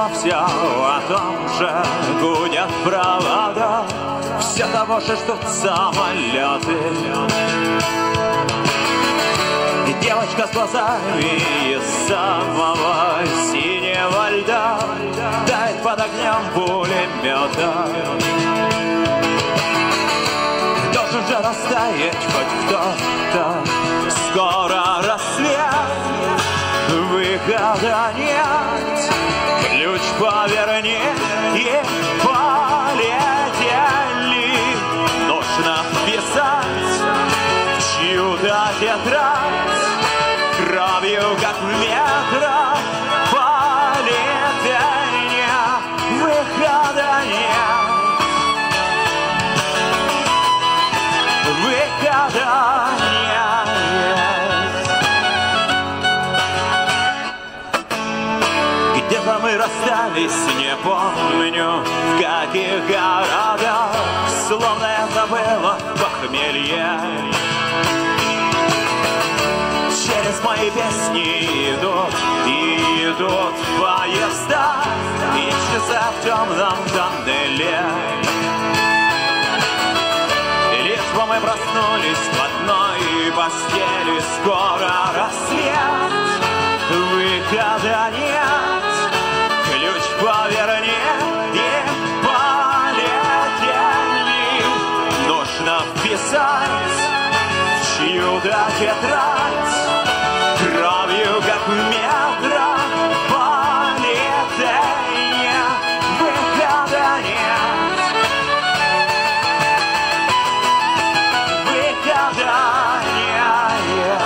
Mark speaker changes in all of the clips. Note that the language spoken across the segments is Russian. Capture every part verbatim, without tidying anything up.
Speaker 1: все о том же, гудят провода, все того же ждут самолеты. И девочка с глазами из самого синего льда тает под огнем пулемета. Должен же растаять хоть кто-то, скоро рассвет, выхода нет. Ключ поверни и полетели. Нужно вписать в чью-то тетрадь, кровью, как в метро, полетели. Выхода нет. Выхода нет. Где-то мы расстались, не помню, в каких городах, словно это было похмелье. Через мои песни идут и идут поезда, ищутся в темном тоннеле. И лишь бы мы проснулись в одной постели, скоро рассвет, выхода нет. Ключ поверни и полетели. Нужно вписать в чью-то тетрадь, кровью, как в метро, полетели. Выхода нет. Выхода нет.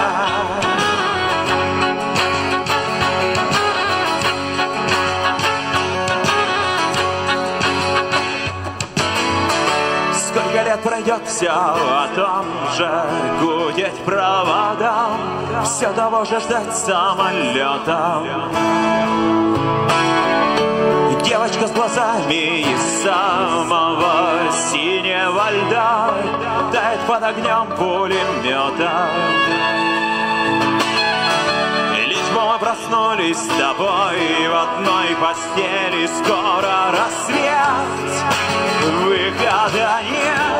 Speaker 1: Сколько лет пройдет, все о том же, гудеть проводам, все того же ждать самолета. Девочка с глазами из самого синего льда тает под огнем пулемета. И лишь бы мы проснулись с тобой в одной постели, скоро рассвет, выхода нет.